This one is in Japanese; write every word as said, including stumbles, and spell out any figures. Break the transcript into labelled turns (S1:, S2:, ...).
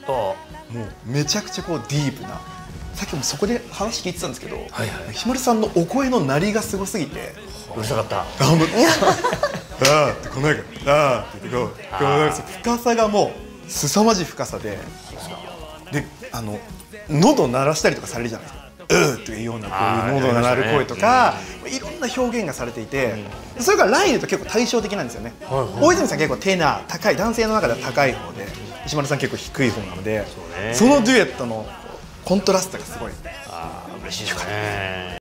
S1: も
S2: うめちゃくちゃこうディープな、さっきもそこで話聞いてたんですけど、ひまるさんのお声の鳴りがすごすぎて
S1: うるさかった。
S2: ああってこのなんかああってこうこのなんか深さがもう凄まじい深さで、であの喉鳴らしたりとかされるじゃないですか。うーっていうようなこういう喉が鳴る声とか、いろんな表現がされていて、それがライルと結構対照的なんですよね。大泉さん結構テナー高い、男性の中では高い方で、石丸さん結構低い方なので、そのデュエットのコントラストがすごい。
S1: ああ嬉しいですね。